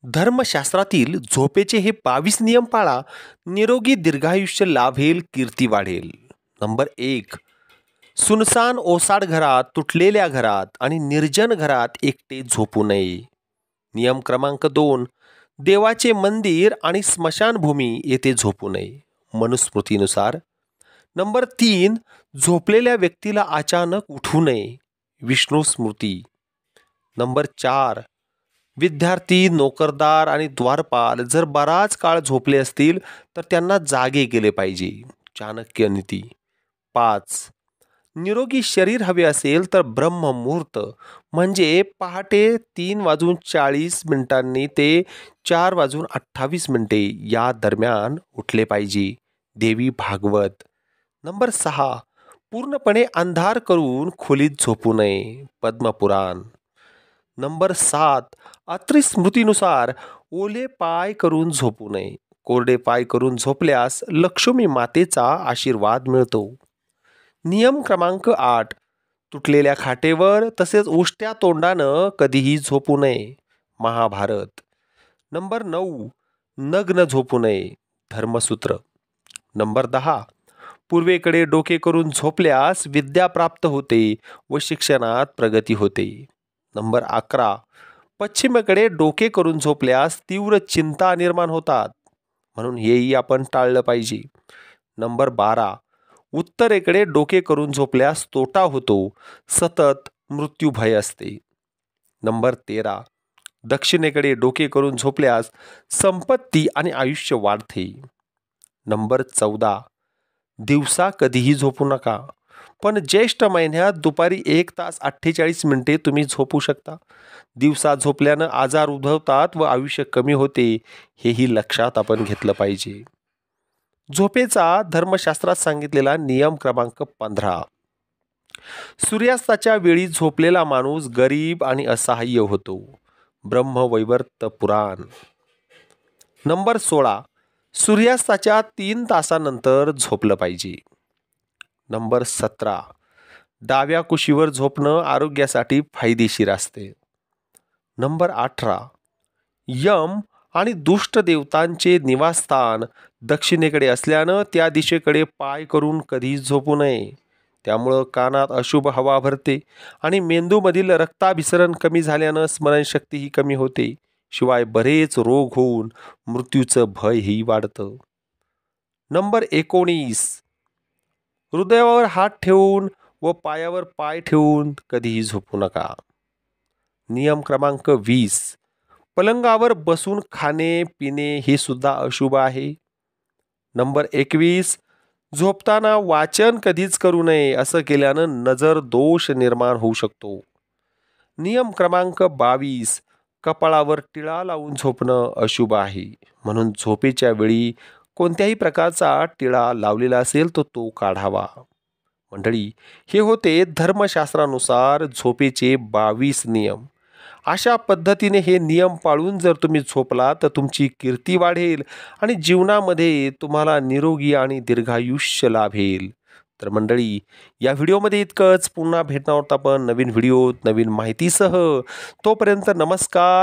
धर्मशास्त्रातील झोपेचे हे 22 नियम पाळा, निरोगी दीर्घायुष्य लाभेल, कीर्ती वाढेल. नंबर 1. सुनसान ओसाड घरात, तुटलेल्या घरात आणि निर्जन घरात एकटे झोपू नये. नियम क्रमांक 2. देवाचे मंदिर आणि स्मशानभूमी येथे झोपू नये, मनुस्मृतीनुसार. नंबर 3. झोपलेल्या व्यक्तीला अचानक उठू नये, विष्णू स्मृती. नंबर 4. विद्यार्थी, नोकरदार आणि द्वारपाल जर बराच काळ झोपले असतील तर त्यांना जागे केले पाहिजे, चाणक्य नीती. 5. निरोगी शरीर हवे असेल तर ब्रह्ममुहूर्त म्हणजे पहाटे 3:40 ते 4:28 या दरम्यान उठले पाहिजे, देवी भागवत. नंबर 6. पूर्णपणे अंधार करून खोलीत झोपू नये, पद्मपुराण. नंबर 7. अत्रि स्मृतीनुसार ओले पाय करून झोपू नये. कोरडे पाय करून झोपल्यास लक्ष्मी मातेचा आशीर्वाद मिळतो. नियम क्रमांक 8. तुटलेल्या खाटेवर तसेच उष्ट्या तोंडानं कधीही झोपू नये, महाभारत. नंबर 9. नग्न झोपू नये, धर्मसूत्र. नंबर 10. पूर्वेकडे डोके करून झोपल्यास विद्या प्राप्त होते व शिक्षणात प्रगती होते. नंबर 11. पश्चिमेकडे डोके करून झोपल्यास तीव्र चिंता निर्माण होतात, म्हणून हेही आपण टाळलं पाहिजे. नंबर 12. उत्तरेकडे डोके करून झोपल्यास तोटा होतो, सतत मृत्यू भय असते. नंबर 13. दक्षिणेकडे डोके करून झोपल्यास संपत्ती आणि आयुष्य वाढते. नंबर 14. दिवसा कधीही झोपू नका, पण ज्येष्ठ महिन्यात दुपारी 1 तास 48 मिनिटे तुम्ही झोपू शकता. दिवसा झोपल्यानं आजार उद्भवतात व आयुष्य कमी होते, हेही लक्षात आपण घेतलं पाहिजे. झोपेचा धर्मशास्त्रात सांगितलेला नियम क्रमांक 15. सूर्यास्ताच्या वेळी झोपलेला माणूस गरीब आणि असहाय्य होतो, ब्रह्मवैवर्त पुराण. नंबर 16. सूर्यास्ताच्या 3 तासानंतर झोपलं पाहिजे. नंबर 17. डाव्या कुशीवर झोपणं आरोग्यासाठी फायदेशीर असते. नंबर 18. यम आणि दुष्ट देवतांचे निवासस्थान दक्षिणेकडे असल्यानं त्या दिशेकडे पाय करून कधीही झोपू नये. त्यामुळं कानात अशुभ हवा भरते आणि मेंदूमधील रक्ताभिसरण कमी झाल्यानं स्मरणशक्तीही कमी होते. शिवाय बरेच रोग होऊन मृत्यूचं भयही वाढतं. नंबर 19. हृदयावर हात ठेवून व पायावर पाय ठेवून कधीही झोपू नका. नियम क्रमांक 20. पलंगावर बसून खाणे पिणे हे सुद्धा अशुभ आहे. नंबर 21. झोपताना वाचन कधीच करू नये, असं केल्यानं नजर दोष निर्माण होऊ शकतो. नियम क्रमांक 22. कपाळावर टिळा लावून झोपणं अशुभ आहे, म्हणून झोपेच्या वेळी कोणत्याही प्रकारचा टिळा लावलेला असेल तर तो काढावा. मंडळी, हे होते धर्मशास्त्रानुसार झोपेचे 22 नियम. अशा पद्धतीने हे नियम पाळून जर तुम्ही झोपला तर तुमची कीर्ती वाढेल आणि जीवनामध्ये तुम्हाला निरोगी आणि दीर्घायुष्य लाभेल. तर मंडळी, या व्हिडिओमध्ये इतकंच. पुन्हा भेटणार आहोत आपण नवीन व्हिडिओत नवीन माहितीसह. तोपर्यंत नमस्कार.